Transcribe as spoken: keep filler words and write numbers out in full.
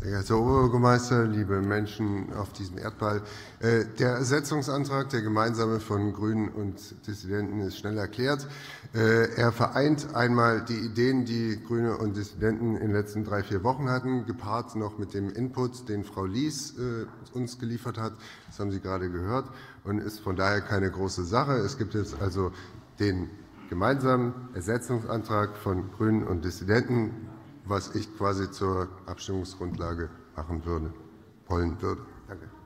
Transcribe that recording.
Sehr geehrter Oberbürgermeister, liebe Menschen auf diesem Erdball! Der Ersetzungsantrag, der gemeinsame von GRÜNEN und Dissidenten, ist schnell erklärt. Er vereint einmal die Ideen, die GRÜNE und Dissidenten in den letzten drei, vier Wochen hatten, gepaart noch mit dem Input, den Frau Lies uns geliefert hat. Das haben Sie gerade gehört, und ist von daher keine große Sache. Es gibt jetzt also den gemeinsamen Ersetzungsantrag von GRÜNEN und Dissidenten, was ich quasi zur Abstimmungsgrundlage machen würde, wollen würde. Danke.